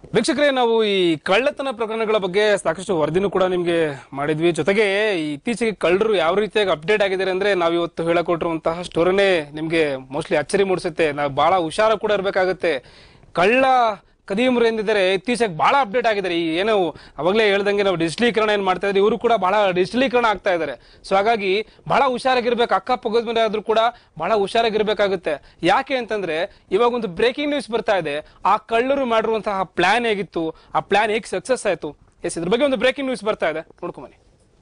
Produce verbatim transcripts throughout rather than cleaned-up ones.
ವೀಕ್ಷಕರೇ, ನಾವು ಈ ಕಳ್ಳತನ ಪ್ರಕರಣಗಳ ಬಗ್ಗೆ ಸಾಕಷ್ಟು ವರದಿನೂ ಕೂಡ ನಿಮ್ಗೆ ಮಾಡಿದ್ವಿ. ಜೊತೆಗೆ ಇತ್ತೀಚೆಗೆ ಕಳ್ಳರು ಯಾವ ರೀತಿಯಾಗಿ ಅಪ್ಡೇಟ್ ಆಗಿದ್ದಾರೆ ಅಂದ್ರೆ ನಾವು ಇವತ್ತು ಹೇಳಕೊಟ್ಟಿರುವಂತಹ ಸ್ಟೋರಿನೇ ನಿಮ್ಗೆ ಮೋಸ್ಟ್ಲಿ ಅಚ್ಚರಿ ಮೂಡಿಸುತ್ತೆ. ನಾವು ಬಹಳ ಹುಷಾರ ಕೂಡ ಇರಬೇಕಾಗುತ್ತೆ. ಕಳ್ಳ ಕದಿಯಮರು ಎಂದಿದ್ದಾರೆ ಇತ್ತೀಚೆಗೆ ಬಹಳ ಅಪ್ಡೇಟ್ ಆಗಿದ್ದಾರೆ. ಈ ಏನು ಅವಾಗಲೇ ಹೇಳ್ದಂಗೆ ನಾವು ಡಿಜಿಟಲೀಕರಣ ಏನ್ ಮಾಡ್ತಾ ಇದ್ರಿ, ಇವರು ಕೂಡ ಬಹಳ ಡಿಜಿಟಲೀಕರಣ ಆಗ್ತಾ ಇದ್ದಾರೆ. ಸೊ ಹಾಗಾಗಿ ಬಹಳ ಹುಷಾರಾಗಿರ್ಬೇಕು. ಅಕ್ಕಪಕ್ಕದ ಮನೆ ಆದ್ರೂ ಕೂಡ ಬಹಳ ಹುಷಾರಾಗಿರ್ಬೇಕಾಗುತ್ತೆ. ಯಾಕೆ ಅಂತಂದ್ರೆ ಇವಾಗ ಒಂದು ಬ್ರೇಕಿಂಗ್ ನ್ಯೂಸ್ ಬರ್ತಾ ಇದೆ. ಆ ಕಳ್ಳರು ಮಾಡಿರುವಂತಹ ಪ್ಲಾನ್ ಹೇಗಿತ್ತು, ಆ ಪ್ಲಾನ್ ಹೇಗೆ ಸಕ್ಸಸ್ ಆಯ್ತು, ಎಸ್ ಇದ್ರ ಬಗ್ಗೆ ಒಂದು ಬ್ರೇಕಿಂಗ್ ನ್ಯೂಸ್ ಬರ್ತಾ ಇದೆ, ನೋಡ್ಕೊಂಬನ್ನಿ.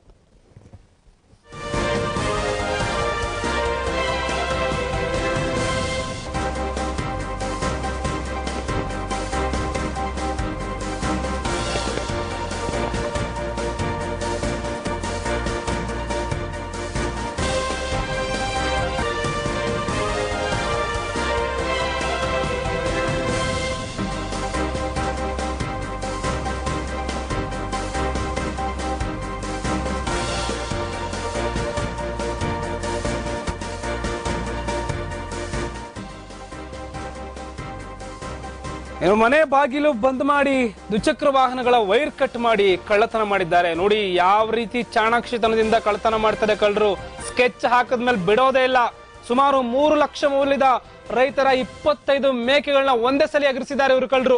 ಏನು ಮನೆ ಬಾಗಿಲು ಬಂದ್ ಮಾಡಿ ದ್ವಿಚಕ್ರ ವಾಹನಗಳ ವೈರ್ ಕಟ್ ಮಾಡಿ ಕಳ್ಳತನ ಮಾಡಿದ್ದಾರೆ. ನೋಡಿ ಯಾವ ರೀತಿ ಚಾಣಾಕ್ಷತನದಿಂದ ಕಳ್ಳತನ ಮಾಡ್ತಾರೆ ಕಳ್ಳರು. ಸ್ಕೆಚ್ ಹಾಕದ್ಮೇಲೆ ಬಿಡೋದೇ ಇಲ್ಲ. ಸುಮಾರು ಮೂರು ಲಕ್ಷ ಮೌಲ್ಯದ ರೈತರ ಇಪ್ಪತ್ತೈದು ಮೇಕೆಗಳನ್ನ ಒಂದೇ ಸಲ ಎಗರಿಸಿದ್ದಾರೆ ಇವರು ಕಳ್ಳರು.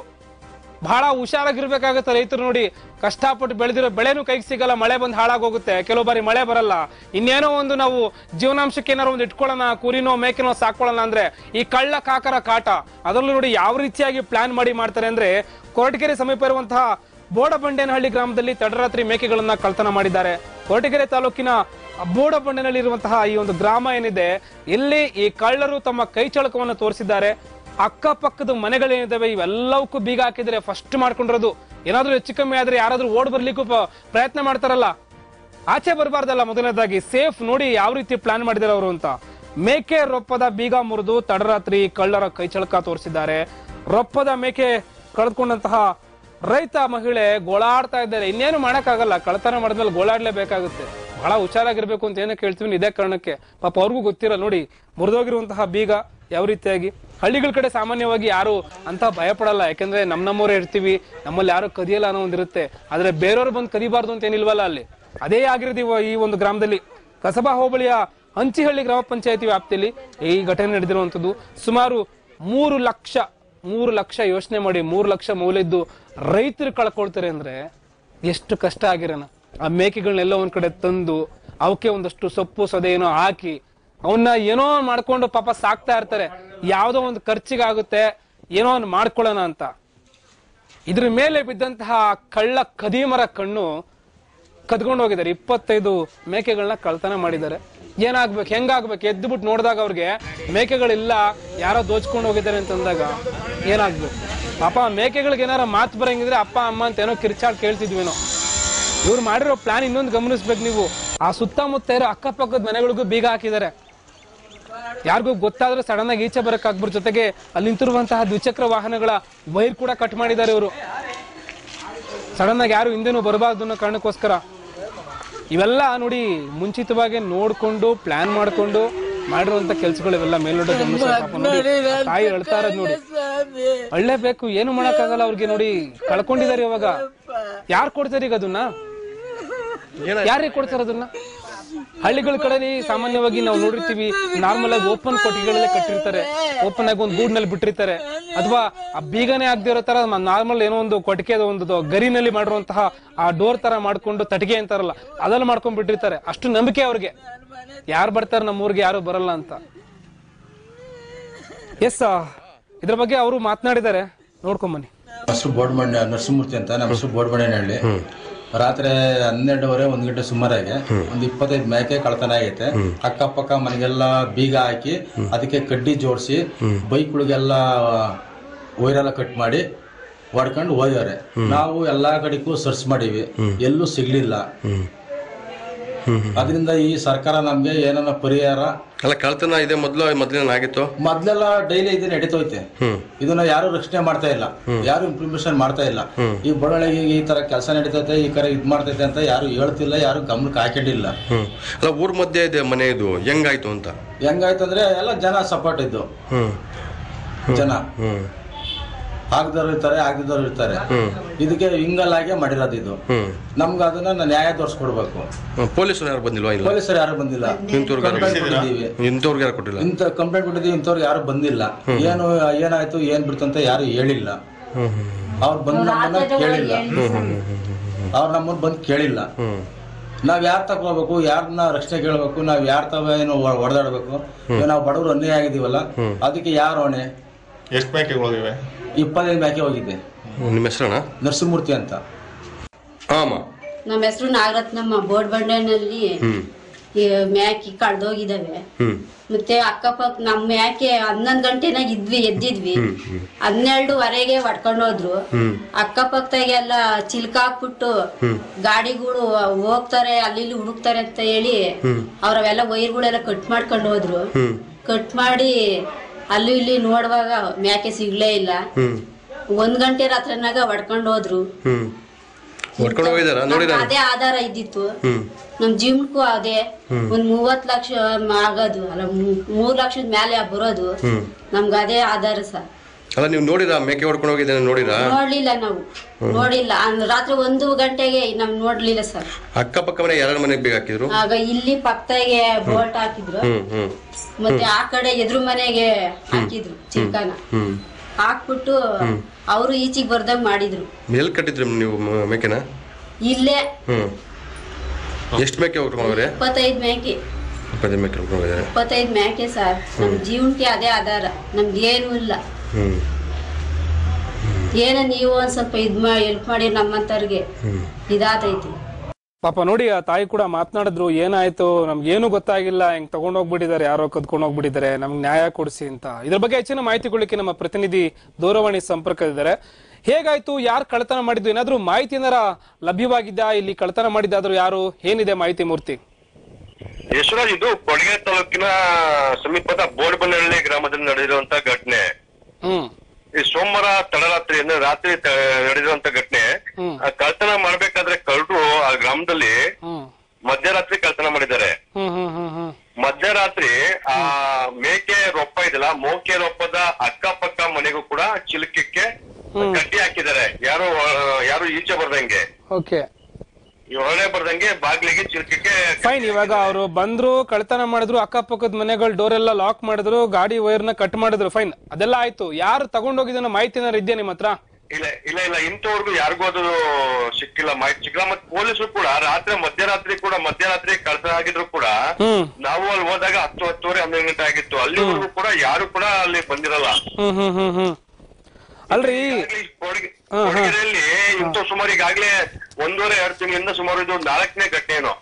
ಬಹಳ ಹುಷಾರಾಗಿರ್ಬೇಕಾಗತ್ತೆ ರೈತರು. ನೋಡಿ ಕಷ್ಟಪಟ್ಟು ಬೆಳೆದಿರೋ ಬೆಳೆನೂ ಕೈಗೆ ಸಿಗಲ್ಲ, ಮಳೆ ಬಂದು ಹಾಳಾಗೋಗುತ್ತೆ. ಕೆಲವು ಬಾರಿ ಮಳೆ ಬರಲ್ಲ. ಇನ್ನೇನೋ ಒಂದು ನಾವು ಜೀವನಾಂಶಕ್ಕೆ ಏನಾರು ಒಂದು ಇಟ್ಕೊಳ್ಳೋಣ, ಕುರಿನೋ ಮೇಕೆನೋ ಸಾಕೊಳ್ಳೋಣ ಅಂದ್ರೆ ಈ ಕಳ್ಳ ಕಾಕರ ಕಾಟ. ಅದರಲ್ಲೂ ನೋಡಿ ಯಾವ ರೀತಿಯಾಗಿ ಪ್ಲಾನ್ ಮಾಡಿ ಮಾಡ್ತಾರೆ ಅಂದ್ರೆ, ಕೊರಟಗೆರೆ ಸಮೀಪ ಇರುವಂತಹ ಬೋಡಬಂಡೇನಹಳ್ಳಿ ಗ್ರಾಮದಲ್ಲಿ ತಡರಾತ್ರಿ ಮೇಕೆಗಳನ್ನ ಕಳ್ಳತನ ಮಾಡಿದ್ದಾರೆ. ಕೊರಟಗೆರೆ ತಾಲೂಕಿನ ಬೋಡಬಂಡೇನಹಳ್ಳಿ ಇರುವಂತಹ ಈ ಒಂದು ಗ್ರಾಮ ಏನಿದೆ, ಇಲ್ಲಿ ಈ ಕಳ್ಳರು ತಮ್ಮ ಕೈ ಚಳಕವನ್ನು ತೋರಿಸಿದ್ದಾರೆ. ಅಕ್ಕಪಕ್ಕದ ಮನೆಗಳೇನಿದ್ದಾವೆ ಇವೆಲ್ಲವಕ್ಕೂ ಬೀಗ ಹಾಕಿದ್ರೆ ಫಸ್ಟ್ ಮಾಡ್ಕೊಂಡಿರೋದು. ಏನಾದ್ರೂ ಹೆಚ್ಚು ಕಮ್ಮಿ ಆದ್ರೆ ಯಾರಾದ್ರೂ ಓಡ್ ಬರ್ಲಿಕ್ಕೂ ಪ್ರಯತ್ನ ಮಾಡ್ತಾರಲ್ಲ, ಆಚೆ ಬರಬಾರ್ದಲ್ಲ. ಮೊದಲನೇದಾಗಿ ಸೇಫ್. ನೋಡಿ ಯಾವ ರೀತಿ ಪ್ಲಾನ್ ಮಾಡಿದಾರೆ ಅವರು ಅಂತ. ಮೇಕೆ ರೊಪ್ಪದ ಬೀಗ ಮುರಿದು ತಡರಾತ್ರಿ ಕಳ್ಳರ ಕೈ ಚಳಕ ತೋರಿಸಿದ್ದಾರೆ. ರೊಪ್ಪದ ಮೇಕೆ ಕಳೆದುಕೊಂಡಂತಹ ರೈತ ಮಹಿಳೆ ಗೋಳಾಡ್ತಾ ಇದ್ದಾರೆ. ಇನ್ನೇನು ಮಾಡಕ್ಕಾಗಲ್ಲ, ಕಳ್ಳತನ ಮಾಡಿದ್ಮೇಲೆ ಗೋಳಾಡ್ಲೇಬೇಕಾಗುತ್ತೆ. ಬಹಳ ಹುಷಾರಾಗಿರ್ಬೇಕು ಅಂತ ಏನಕ್ಕೆ ಹೇಳ್ತೀವಿ, ಇದೇ ಕಾರಣಕ್ಕೆ. ಪಾಪ ಅವ್ರಿಗೂ ಗೊತ್ತಿರಲ್ಲ. ನೋಡಿ ಮುರಿದೋಗಿರುವಂತಹ ಬೀಗ ಯಾವ ರೀತಿಯಾಗಿ. ಹಳ್ಳಿಗಳ ಕಡೆ ಸಾಮಾನ್ಯವಾಗಿ ಯಾರು ಅಂತ ಭಯ ಪಡಲ್ಲ, ಯಾಕಂದ್ರೆ ನಮ್ ನಮ್ಮವರೇ ಇರ್ತೀವಿ, ನಮ್ಮಲ್ಲಿ ಯಾರು ಕದಿಯಲ್ಲ ಅನ್ನೋ ಒಂದಿರುತ್ತೆ. ಆದ್ರೆ ಬೇರೆಯವ್ರು ಬಂದು ಕದಿಬಾರ್ದು ಅಂತ ಏನಿಲ್ವಲ್ಲ ಅಲ್ಲಿ. ಅದೇ ಆಗಿರೋದು ಈ ಒಂದು ಗ್ರಾಮದಲ್ಲಿ. ಕಸಬಾ ಹೋಬಳಿಯ ಹಂಚಿಹಳ್ಳಿ ಗ್ರಾಮ ಪಂಚಾಯತಿ ವ್ಯಾಪ್ತಿಯಲ್ಲಿ ಈ ಘಟನೆ ನಡೆದಿರುವಂತದ್ದು. ಸುಮಾರು ಮೂರು ಲಕ್ಷ ಮೂರು ಲಕ್ಷ ಯೋಚನೆ ಮಾಡಿ, ಮೂರು ಲಕ್ಷ ಮೌಲ್ಯದ್ದು ರೈತರು ಕಳ್ಕೊಳ್ತಾರೆ ಅಂದ್ರೆ ಎಷ್ಟು ಕಷ್ಟ ಆಗಿರೋಣ. ಆ ಮೇಕೆಗಳನ್ನೆಲ್ಲ ಒಂದ್ ಕಡೆ ತಂದು ಅವಕ್ಕೆ ಒಂದಷ್ಟು ಸೊಪ್ಪು ಸೊದೆ ಏನೋ ಹಾಕಿ ಅವನ್ನ ಏನೋ ಮಾಡ್ಕೊಂಡು ಪಾಪ ಸಾಕ್ತಾ ಇರ್ತಾರೆ. ಯಾವ್ದೋ ಒಂದು ಖರ್ಚಿಗಾಗುತ್ತೆ, ಏನೋ ಒಂದು ಮಾಡ್ಕೊಳ್ಳೋಣ ಅಂತ. ಇದ್ರ ಮೇಲೆ ಬಿದ್ದಂತಹ ಕಳ್ಳ ಕದೀಮರ ಕಣ್ಣು ಕದ್ಕೊಂಡು ಹೋಗಿದ್ದಾರೆ. ಇಪ್ಪತ್ತೈದು ಮೇಕೆಗಳನ್ನ ಕಳ್ತನ ಮಾಡಿದ್ದಾರೆ. ಏನಾಗ್ಬೇಕು, ಹೆಂಗಾಗ್ಬೇಕು? ಎದ್ದು ಬಿಟ್ಟು ನೋಡಿದಾಗ ಅವ್ರಿಗೆ ಮೇಕೆಗಳಿಲ್ಲ, ಯಾರೋ ದೋಚ್ಕೊಂಡು ಹೋಗಿದ್ದಾರೆ ಅಂತಂದಾಗ ಏನಾಗ್ಬೇಕು? ಪಾಪ ಮೇಕೆಗಳಿಗೆ ಏನಾರ ಮಾತು ಬರಂಗಿದ್ರೆ ಅಪ್ಪ ಅಮ್ಮ ಅಂತ ಏನೋ ಕಿರ್ಚಾಡ್ ಕೇಳ್ತಿದ್ವೇನೋ. ಇವ್ರು ಮಾಡಿರೋ ಪ್ಲಾನ್ ಇನ್ನೊಂದು ಗಮನಿಸ್ಬೇಕು ನೀವು. ಆ ಸುತ್ತಮುತ್ತ ಇರೋ ಅಕ್ಕಪಕ್ಕದ ಮನೆಗಳಿಗೂ ಬೀಗ ಹಾಕಿದ್ದಾರೆ. ಯಾರಿಗೂ ಗೊತ್ತಾದ್ರೆ ಸಡನ್ ಆಗಿ ಈಚೆ ಬರಕ್ ಆಗ್ಬಾರ. ಜೊತೆಗೆ ಅಲ್ಲಿ ನಿಂತಿರುವಂತಹ ದ್ವಿಚಕ್ರ ವಾಹನಗಳ ವೈರ್ ಕೂಡ ಕಟ್ ಮಾಡಿದ್ದಾರೆ ಇವರು. ಸಡನ್ ಆಗಿ ಯಾರು ಹಿಂದೆನೂ ಬರಬಾರ್ದು ಅನ್ನೋ ಕಾರಣಕ್ಕೋಸ್ಕರ ಇವೆಲ್ಲ ನೋಡಿ ಮುಂಚಿತವಾಗಿ ನೋಡ್ಕೊಂಡು ಪ್ಲಾನ್ ಮಾಡ್ಕೊಂಡು ಮಾಡಿರುವಂತ ಕೆಲ್ಸಗಳು ಇವೆಲ್ಲ. ಮೇಲ್ನೋಟ ತಾಯಿ ಅಳ್ತಾ ಇರೋದ್ ನೋಡಿ. ಅಳ್ಳೇಬೇಕು, ಏನು ಮಾಡಕ್ಕಾಗಲ್ಲ ಅವ್ರಿಗೆ. ನೋಡಿ ಕಳ್ಕೊಂಡಿದ್ದಾರೆ. ಇವಾಗ ಯಾರು ಕೊಡ್ತಾರೆ ಈಗ ಅದನ್ನ? ಯಾರಿಗೆ ಕೊಡ್ತಾರೆ ಅದನ್ನ? ಹಳ್ಳಿಗಳ ಕಡೆ ಸಾಮಾನ್ಯವಾಗಿ ನಾವು ನೋಡಿರ್ತೀವಿ, ನಾರ್ಮಲ್ ಆಗಿ ಓಪನ್ ಕೊಟ್ಟಿಗೆಗಳಲ್ಲೇ ಕಟ್ಟಿರ್ತಾರೆ. ಓಪನ್ ಆಗಿ ಒಂದು ಗೂಡ್ನಲ್ಲಿ ಬಿಟ್ಟಿರ್ತಾರೆ. ಅಥವಾ ಆ ಬೀಗನೆ ಆಗದೆ ಇರೋ ತರ ನಾರ್ಮಲ್ ಏನೋ ಒಂದು ಕೊಟ್ಟಿಗೆ ಒಂದು ಗರಿನಲ್ಲಿ ಮಾಡಿರುವಂತಹ ಆ ಡೋರ್ ತರ ಮಾಡ್ಕೊಂಡು ತಟಿಗೆ ಅಂತಾರಲ್ಲ, ಅದೆಲ್ಲ ಮಾಡ್ಕೊಂಡ್ ಬಿಟ್ಟಿರ್ತಾರೆ. ಅಷ್ಟು ನಂಬಿಕೆ ಅವ್ರಿಗೆ. ಯಾರು ಬರ್ತಾರೆ ನಮ್ಮೂರ್ಗೆ, ಯಾರು ಬರಲ್ಲ ಅಂತ. ಎಸ್, ಇದ್ರ ಬಗ್ಗೆ ಅವರು ಮಾತನಾಡಿದ್ದಾರೆ, ನೋಡ್ಕೊಂಬನ್ನಿ. ಹೆಸರು ಬೋಡ್ಮಂಡೆ ನರಸಿಂಹಮೂರ್ತಿ ಅಂತ. ನಮ್ಮ ಹೆಸರು ಬೋಡ್ಮಂಡೇನಹಳ್ಳಿ. ರಾತ್ರಿ ಹನ್ನೆರಡುವರೆ ಒಂದ್ ಗಂಟೆ ಸುಮಾರಾಗೆ ಒಂದ್ ಇಪ್ಪತ್ತೈದು ಮೇಕೆ ಕಳ್ತನ ಆಗೈತೆ. ಅಕ್ಕಪಕ್ಕ ಮನೆಗೆಲ್ಲ ಬೀಗ ಹಾಕಿ ಅದಕ್ಕೆ ಕಡ್ಡಿ ಜೋಡಿಸಿ ಬೈಕ್ಗಳಿಗೆಲ್ಲ ವೈರೆಲ್ಲ ಕಟ್ ಮಾಡಿ ಹೊಡ್ಕೊಂಡು ಹೋಗ್ಯವ್ರೆ. ನಾವು ಎಲ್ಲಾ ಕಡೆಗೂ ಸರ್ಚ್ ಮಾಡೀವಿ, ಎಲ್ಲೂ ಸಿಗ್ಲಿಲ್ಲ. ಅದರಿಂದ ಈ ಸರ್ಕಾರ ನಮ್ಗೆ ಏನನ್ನ ಪರಿಹಾರ ಅಲ್ಲ. ಕಳ್ತನ ಇದೆ ಮೊದ್ಲು ಮೊದ್ಲೇನ ಆಗಿತ್ತು? ಮೊದ್ಲೆಲ್ಲ ಡೈಲಿ ಇದು ನಡೀತೋಯ್ತೆ. ಇದನ್ನ ಯಾರು ರಕ್ಷಣೆ ಮಾಡ್ತಾ ಇಲ್ಲ, ಯಾರು ಇಂಪ್ಲಿಮೇಷನ್ ಮಾಡ್ತಾ ಇಲ್ಲ. ಈ ಬಡವಳಿಗೆ ಈ ತರ ಕೆಲಸ ನಡೀತೈತೆ, ಈ ಕಡೆ ಇದ್ ಮಾಡ್ತೈತೆ ಅಂತ ಯಾರು ಹೇಳ್ತಿಲ್ಲ, ಯಾರು ಗಮನಕ್ಕೆ ಹಾಕೊಂಡಿಲ್ಲ. ಅಲ್ಲ, ಊರ್ ಮಧ್ಯೆ ಇದೆ ಮನೆ, ಇದು ಹೆಂಗಾಯ್ತು ಅಂತ? ಹೆಂಗಾಯ್ತು ಅಂದ್ರೆ ಎಲ್ಲ ಜನ ಸಪೋರ್ಟ್ ಇದ್ದು ಜನ ಆಗದವ್ರು ಇರ್ತಾರೆ ಆಗದಿದ್ದವ್ರು ಇರ್ತಾರೆ. ಇದಕ್ಕೆ ಹಿಂಗಲ್ಲಾಗೆ ಮಾಡಿರೋದು ಇದು. ನಮ್ಗೆ ಅದನ್ನ ನ್ಯಾಯ ತೋರಿಸ್ಕೊಡ್ಬೇಕು. ಪೊಲೀಸರು ಯಾರು ಬಂದಿಲ್ವಾ? ಪೊಲೀಸರು ಯಾರು ಬಂದಿಲ್ಲ. ಇಂಥವ್ರಿಗೆ ಯಾರು ಕೊಟ್ಟಿಲ್ಲ. ಇಂಥ ಕಂಪ್ಲೇಂಟ್ ಕೊಟ್ಟಿದ್ದೀವಿ, ಇಂಥವ್ರಿಗೆ ಯಾರು ಬಂದಿಲ್ಲ. ಏನು ಏನಾಯ್ತು ಏನ್ ಬಿಡ್ತು ಅಂತ ಯಾರು ಹೇಳಿಲ್ಲ. ಅವ್ರು ಬಂದು ನಮ್ಮನ್ನ ಕೇಳಿಲ್ಲ. ಅವ್ರು ನಮ್ಮನ್ನ ಬಂದು ಕೇಳಿಲ್ಲ. ನಾವ್ ಯಾರ್ ತಗೋಬೇಕು, ಯಾರನ್ನ ರಕ್ಷಣೆ ಕೇಳಬೇಕು, ನಾವ್ ಯಾರ ತವ ಏನು ಹೊಡೆದಾಡ್ಬೇಕು. ನಾವು ಬಡವರು ಅನ್ಯಾಯ ಆಗಿದೀವಲ್ಲ, ಅದಕ್ಕೆ ಯಾರು ಹೊಣೆ? ಎಷ್ಟು ಮೇಕೆ ಹೋಗಿವೆ? ಇಪ್ಪತ್ತೈದು ಮೇಕೆ ಹೋಗಿದ್ದೆ. ನಿಮ್ಮ ಹೆಸರಣ್ಣ? ನರಸಿಂಹಮೂರ್ತಿ ಅಂತ. ನಮ್ಮ ಹೆಸರು ನಾಗರತ್ನಮ್ಮ. ಬೋರ್ಡ್ ಬಂಡೆನಲ್ಲಿ ಮ್ಯಾಕೆ ಕಳ್ದೋಗಿದಾವೆ. ಮತ್ತೆ ಅಕ್ಕಪಕ್ಕ ನಮ್ಮ ಮ್ಯಾಕೆ ಹನ್ನೊಂದ್ ಗಂಟೆನಾಗ ಇದ್ವಿ ಎದ್ದಿದ್ವಿ. ಹನ್ನೆರಡುವರೆಗೆ ಹೊಡ್ಕೊಂಡು ಹೋದ್ರು. ಅಕ್ಕಪಕ್ಕದಾಗೆಲ್ಲ ಚಿಲ್ಕ ಹಾಕ್ಬಿಟ್ಟು ಗಾಡಿಗಳು ಹೋಗ್ತಾರೆ ಅಲ್ಲಿ ಇಲ್ಲಿ ಹುಡುಕ್ತಾರೆ ಅಂತ ಹೇಳಿ ಅವ್ರವೆಲ್ಲ ವೈರ್ಗಳೆಲ್ಲ ಕಟ್ ಮಾಡ್ಕೊಂಡು ಹೋದ್ರು. ಕಟ್ ಮಾಡಿ ಅಲ್ಲಿ ಇಲ್ಲಿ ನೋಡುವಾಗ ಮ್ಯಾಕೆ ಸಿಗ್ಲೇ ಇಲ್ಲ. ಒಂದ್ ಗಂಟೆ ರಾತ್ರಿನಾಗ ಹೊಡ್ಕೊಂಡು ಹೋದ್ರು. ಅದೇ ಆಧಾರ ಇದ್ದಿತ್ತು ನಮ್ ಜೀವನಕ್ಕೂ. ಅದೇ ಒಂದ್ ಮೂವತ್ ಲಕ್ಷ ಆಗೋದು ಅಲ್ಲ, ಮೂರ್ ಲಕ್ಷದ ಮೇಲೆ ಬರೋದು ನಮ್ಗೆ ಅದೇ ಆಧಾರ ಸರ್. ಅಲ್ಲ ನೀವು ನೋಡಿರಾ ಮೇಕೆ ಹೊಡ್ಕೊಂಡು ಹೋಗಿದ್ದೇನೆ? ನೋಡಿರಾ? ನೋಡ್ಲಿಲ್ಲ, ನಾವು ನೋಡಿಲ್ಲ. ರಾತ್ರಿ ಒಂದು ಗಂಟೆಗೆ ನಮ್ ನೋಡ್ಲಿಲ್ಲ ಸರ್. ಅಕ್ಕಪಕ್ಕ ಮನೆ ಯಾರ ಮನೆಗೆ ಬೇಗ ಹಾಕಿದ್ರು? ಆಗ ಇಲ್ಲಿ ಪಕ್ಕದಾಗೆ ಬೋಲ್ಟ್ ಹಾಕಿದ್ರು, ಮತ್ತೆ ಆ ಕಡೆ ಎದುರು ಮನೆಗೆ ಹಾಕಿದ್ರು ಚಿಲ್ಕಾನ ಹಾಕ್ಬಿಟ್ಟು ಅವರು ಈಚಿಗೆ ಬರ್ದಂಗ್ ಮಾಡಿದ್ರು. ಎಲ್ಲಿ ಕಟ್ಟಿದ್ರು ನೀವು ಮೇಕೆನ? ಇಲ್ಲೇ. ಎಷ್ಟು ಮೇಕೆ ಹೊಡ್ಕೊಂಡ್ರೆ? ಇಪ್ಪತ್ತೈದು ಮೇಕೆ. ಇಪ್ಪತ್ತೈದು ಮೇಕೆ ಹೊಡ್ಕೊಂಡಿದ್ದಾರೆ. ಇಪ್ಪತ್ತೈದು ಮೇಕೆ ಸರ್. ನಮ್ ಜೀವನಕ್ಕೆ ಅದೇ ಆಧಾರ, ನಮ್ಗೆ ಏನು ಇಲ್ಲ. ಏನ ನೀವು ಒಂದ್ ಸ್ವಲ್ಪ ಇದ್ ಮಾಡಿ ಹೆಲ್ಪ್ ಮಾಡಿ ನಮ್ಮಂತವ್ರಿಗೆ ಇದಾತೈತಿ. ಪಾಪ ನೋಡಿ, ಆ ತಾಯಿ ಕೂಡ ಮಾತನಾಡಿದ್ರು, ಏನಾಯ್ತು ನಮ್ಗೇನು ಗೊತ್ತಾಗಿಲ್ಲ, ಹೆಂಗ್ ತಗೊಂಡೋಗ್ಬಿಟ್ಟಿದ್ದಾರೆ, ಯಾರೋ ಕದ್ಕೊಂಡು ಹೋಗ್ಬಿಟ್ಟಿದ್ದಾರೆ, ನಮ್ಗೆ ನ್ಯಾಯ ಕೊಡಿಸಿ ಅಂತ. ಇದ್ರ ಬಗ್ಗೆ ಹೆಚ್ಚಿನ ಮಾಹಿತಿ ಕೊಡ್ಲಿಕ್ಕೆ ನಮ್ಮ ಪ್ರತಿನಿಧಿ ದೂರವಾಣಿ ಸಂಪರ್ಕದಿದ್ದಾರೆ. ಹೇಗಾಯ್ತು, ಯಾರು ಕಳ್ಳತನ ಮಾಡಿದ್ದು, ಏನಾದ್ರೂ ಮಾಹಿತಿ ಏನಾರ ಲಭ್ಯವಾಗಿದ್ದ? ಇಲ್ಲಿ ಕಳ್ಳತನ ಮಾಡಿದ್ದಾದ್ರು ಯಾರು, ಏನಿದೆ ಮಾಹಿತಿ ಮೂರ್ತಿ? ಯಶರಾಜ್, ಇದು ಕೊಡಗೆ ತಾಲೂಕಿನ ಸಮೀಪದ ಬೋರ್ಡ್ಬನಹಳ್ಳಿ ಗ್ರಾಮದಲ್ಲಿ ನಡೆದಿರುವಂತಹ ಘಟನೆ. ಹ್ಮ್ ಈ ಸೋಮವಾರ ತಡರಾತ್ರಿ ಅಂದ್ರೆ ರಾತ್ರಿ ನಡೆದಿರುವಂತ ಘಟನೆ. ಕಳ್ತನ ಮಾಡ್ಬೇಕಾದ್ರೆ ಕಳ್ಳರು ಆ ಗ್ರಾಮದಲ್ಲಿ ಮಧ್ಯರಾತ್ರಿ ಕಳ್ತನ ಮಾಡಿದ್ದಾರೆ. ಮಧ್ಯರಾತ್ರಿ ಆ ಮೇಕೆ ರೊಪ್ಪ ಇದೆಲ್ಲ, ಮೋಕೆ ರೊಪ್ಪದ ಅಕ್ಕಪಕ್ಕ ಮನೆಗೂ ಕೂಡ ಚಿಲಕಕ್ಕೆ ಕಡ್ಡಿ ಹಾಕಿದ್ದಾರೆ. ಯಾರು ಯಾರು ಈಚೆ ಬರ್ದಂಗೆ, ಹೊರಳೆ ಬರ್ದಂಗೆ ಬಾಗ್ಲಿಗೆ ಚಿಲಕಕ್ಕೆ. ಫೈನ್. ಇವಾಗ ಅವರು ಬಂದ್ರು, ಕಳ್ತನ ಮಾಡಿದ್ರು, ಅಕ್ಕಪಕ್ಕದ ಮನೆಗಳ ಡೋರ್ ಎಲ್ಲ ಲಾಕ್ ಮಾಡಿದ್ರು, ಗಾಡಿ ವೈರ್ ನ ಕಟ್ ಮಾಡಿದ್ರು. ಫೈನ್, ಅದೆಲ್ಲ ಆಯ್ತು. ಯಾರು ತಗೊಂಡೋಗಿದ್ದನ್ನ ಮಾಹಿತಿ ಏನಾರು ಇದೆಯಾ ನಿಮ್ಮ ಹತ್ರ? ಇಲ್ಲ ಇಲ್ಲ ಇಲ್ಲ ಇಂಥವ್ರಿಗೂ ಯಾರಿಗೂ ಅದು ಸಿಕ್ಕಿಲ್ಲ, ಮಾಹಿತಿ ಸಿಕ್ಕಿಲ್ಲ. ಮತ್ತೆ ಪೊಲೀಸರು ಕೂಡ ರಾತ್ರಿ ಮಧ್ಯರಾತ್ರಿ ಕೂಡ ಮಧ್ಯರಾತ್ರಿ ಕಳ್ತನ ಆಗಿದ್ರು ಕೂಡ ನಾವು ಅಲ್ಲಿ ಹೋದಾಗ ಹತ್ತು ಹತ್ತುವರೆ ಹನ್ನೊಂದು ಗಂಟೆ ಆಗಿತ್ತು. ಅಲ್ಲಿವರೆಗೂ ಕೂಡ ಯಾರು ಕೂಡ ಅಲ್ಲಿ ಬಂದಿರಲ್ಲ. ಹ್ಮ್ ಹ್ಮ್ ಹ್ಮ್ ಹ್ಮ್ ಅಲ್ರಿ, ಕೊಡಗೆರೆಯಲ್ಲಿ ಇಂಥ ಸುಮಾರು ಈಗಾಗ್ಲೇ ಒಂದೂವರೆ ಎರಡು ತಿಂಗಳಿಂದ ಸುಮಾರು ಇದು ನಾಲ್ಕನೇ ಘಟನೆ ಏನೋ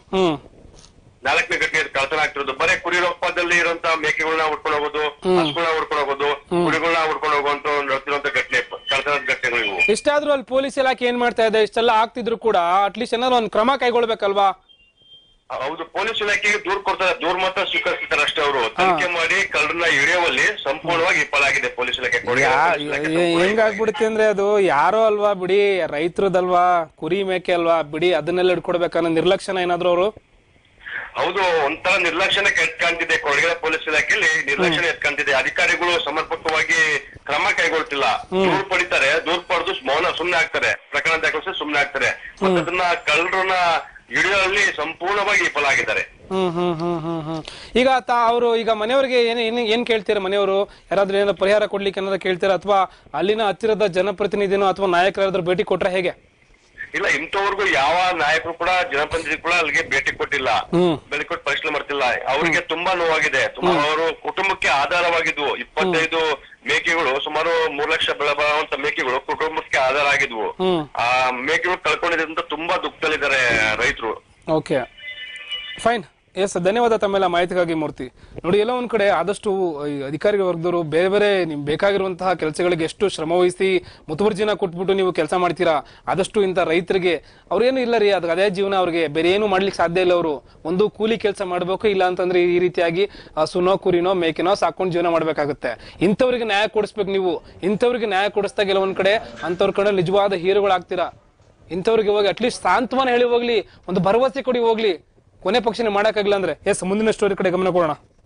ನಾಲ್ಕನೇ ಘಟನೆ ಕಳ್ತನ ಆಗ್ತಿರೋದು. ಬರೀ ಕುರಿ ರೊಪ್ಪದಲ್ಲಿ ಇರುವಂತ ಮೇಕೆಗಳನ್ನ ಉಡ್ಕೊಂಡು ಹೋಗೋದು, ಹಸುಗಳನ್ನ ಉಡ್ಕೊಂಡು ಹೋಗೋದು, ಕುರಿಗಳನ್ನ ಉಡ್ಕೊಂಡು ಹೋಗುವಂತ ನಡೆತಿರುವಂತ ಘಟನೆ, ಕಳ್ತನದ ಘಟನೆಗಳು ಇವು. ಇಷ್ಟಾದ್ರೂ ಅಲ್ಲಿ ಪೊಲೀಸ್ ಇಲಾಖೆ ಏನ್ ಮಾಡ್ತಾ ಇದೆ? ಇಷ್ಟೆಲ್ಲ ಆಗ್ತಿದ್ರು ಕೂಡ ಅಟ್ಲೀಸ್ಟ್ ಏನಾದ್ರು ಒಂದ್ ಕ್ರಮ ಕೈಗೊಳ್ಬೇಕಲ್ವಾ? ಹೌದು, ಪೊಲೀಸ್ ಇಲಾಖೆಗೆ ದೂರ್ ಕೊಡ್ತಾರೆ, ದೂರ್ ಮಾತ್ರ ಸ್ವೀಕರಿಸ್ತಾರೆ ಅಷ್ಟೇ. ಅವರು ತನಿಖೆ ಮಾಡಿ ಕಳ್ಳರನ್ನ ಹಿಡಿಯುವಲ್ಲಿ ಸಂಪೂರ್ಣವಾಗಿ ವಿಫಲಾಗಿದೆ ಪೊಲೀಸ್ ಇಲಾಖೆ. ಹೆಂಗಾಗ್ಬಿಡುತ್ತೆ ಅಂದ್ರೆ, ಅದು ಯಾರೋ ಅಲ್ವಾ ಬಿಡಿ, ರೈತರದಲ್ವಾ, ಕುರಿ ಮೇಕೆ ಅಲ್ವಾ ಬಿಡಿ, ಅದನ್ನೆಲ್ಲ ಹಿಡ್ಕೊಡ್ಬೇಕನ್ನೋ ನಿರ್ಲಕ್ಷ್ಯನ ಏನಾದ್ರು ಅವರು? ಹೌದು, ಒಂಥರ ನಿರ್ಲಕ್ಷ್ಯನ ಎತ್ಕಾಂತಿದೆ ಕೊಡಗೆರೆ ಪೊಲೀಸ್ ಇಲಾಖೆಯಲ್ಲಿ, ನಿರ್ಲಕ್ಷ್ಯನ ಎತ್ಕಾಂತಿದೆ. ಅಧಿಕಾರಿಗಳು ಸಮರ್ಪಕವಾಗಿ ಕ್ರಮ ಕೈಗೊಳ್ತಿಲ್ಲ. ದೂರ್ ಪಡಿತಾರೆ, ದೂರ್ ಪಡೆದು ಮೌನ ಸುಮ್ನೆ ಆಗ್ತಾರೆ, ಪ್ರಕರಣ ದಾಖಲಿಸಿ ಸುಮ್ನೆ ಆಗ್ತಾರೆ. ಮತ್ತೆ ಅದನ್ನ ಕಳ್ಳರನ್ನ ಹಿಡಿಯುವಲ್ಲಿ ಸಂಪೂರ್ಣವಾಗಿ ವಿಫಲ ಆಗಿದ್ದಾರೆ. ಹ್ಮ್ ಹ್ಮ್ ಹ್ಮ್ ಹ್ಮ್ ಹ್ಮ್ ಈಗ ಅವರು ಈಗ ಮನೆಯವರಿಗೆ ಏನ್ ಏನ್ ಕೇಳ್ತೀರ? ಮನೆಯವರು ಯಾರಾದ್ರೂ ಏನಾದ್ರು ಪರಿಹಾರ ಕೊಡ್ಲಿಕ್ಕೆ ಏನಾದ್ರು ಕೇಳ್ತೀರಾ, ಅಥವಾ ಅಲ್ಲಿನ ಹತ್ತಿರದ ಜನಪ್ರತಿನಿಧಿನೋ ಅಥವಾ ನಾಯಕರಾದ್ರೂ ಭೇಟಿ ಕೊಟ್ರೆ ಹೇಗೆ? ಇಲ್ಲ, ಇಂಥವ್ರಿಗೂ ಯಾವ ನಾಯಕರು ಕೂಡ ಜನಪ್ರತಿನಿಧಿ ಕೂಡ ಅಲ್ಲಿಗೆ ಭೇಟಿ ಕೊಟ್ಟಿಲ್ಲ, ಭೇಟಿ ಕೊಟ್ಟು ಪರಿಶೀಲನೆ ಮಾಡ್ತಿಲ್ಲ. ಅವರಿಗೆ ತುಂಬಾ ನೋವಾಗಿದೆ. ಅವರು ಕುಟುಂಬಕ್ಕೆ ಆಧಾರವಾಗಿದ್ವು. ಇಪ್ಪತ್ತೈದು ಮೇಕೆಗಳು, ಸುಮಾರು ಮೂರ್ ಲಕ್ಷ ಬೆಳೆ ಬರುವಂತ ಮೇಕೆಗಳು ಕುಟುಂಬಕ್ಕೆ ಆಧಾರ ಆಗಿದ್ವು. ಆ ಮೇಕೆಗಳು ಕಳ್ಕೊಂಡಿದ್ರಿಂದ ತುಂಬಾ ದುಃಖದಲ್ಲಿದ್ದಾರೆ ರೈತರು. Okay, fine. ಎಸ್, ಧನ್ಯವಾದ ತಮ್ಮೆಲ್ಲ ಮಾಹಿತಿಗಾಗಿ ಮೂರ್ತಿ. ನೋಡಿ, ಎಲ್ಲ ಒಂದ್ ಕಡೆ ಆದಷ್ಟು ಅಧಿಕಾರಿ ವರ್ಗದವರು ಬೇರೆ ಬೇರೆ ನಿಮ್ ಬೇಕಾಗಿರುವಂತಹ ಕೆಲಸಗಳಿಗೆ ಎಷ್ಟು ಶ್ರಮ ವಹಿಸಿ ಮುತುವರ್ಜಿನ ಕೊಟ್ಬಿಟ್ಟು ನೀವು ಕೆಲಸ ಮಾಡ್ತೀರಾ, ಆದಷ್ಟು ಇಂಥ ರೈತರಿಗೆ ಅವ್ರೇನು ಇಲ್ಲ ರೀ, ಅದ್ ಅದೇ ಜೀವನ, ಅವ್ರಿಗೆ ಬೇರೆ ಏನು ಮಾಡ್ಲಿಕ್ಕೆ ಸಾಧ್ಯ ಇಲ್ಲ. ಅವರು ಒಂದು ಕೂಲಿ ಕೆಲಸ ಮಾಡ್ಬೇಕು, ಇಲ್ಲ ಅಂತಂದ್ರೆ ಈ ರೀತಿಯಾಗಿ ಸುನೋ ಕುರಿನೋ ಮೇಕೆನೋ ಸಾಕೊಂಡು ಜೀವನ ಮಾಡ್ಬೇಕಾಗುತ್ತೆ. ಇಂಥವ್ರಿಗೆ ನ್ಯಾಯ ಕೊಡಿಸ್ಬೇಕು ನೀವು. ಇಂಥವ್ರಿಗೆ ನ್ಯಾಯ ಕೊಡಿಸ್ದಾಗ ಎಲ್ಲ ಒಂದ್ ಕಡೆ ಅಂತವ್ರ ಕಡೆ ನಿಜವಾದ ಹೀರೋಗಳಾಗ್ತೀರಾ. ಇಂಥವ್ರಿಗೆ ಹೋಗಿ ಅಟ್ಲೀಸ್ಟ್ ಸಾಂತ್ವನ ಹೇಳಿ ಹೋಗ್ಲಿ, ಒಂದು ಭರವಸೆ ಕೊಡಿ ಹೋಗ್ಲಿ. ಕೊನೆ ಪಕ್ಷನೇ ಮಾಡಕ್ಕಾಗಿಲ್ಲ ಅಂದ್ರೆ ಎಸ್, ಮುಂದಿನ ಸ್ಟೋರಿ ಕಡೆ ಗಮನ ಕೊಡೋಣ.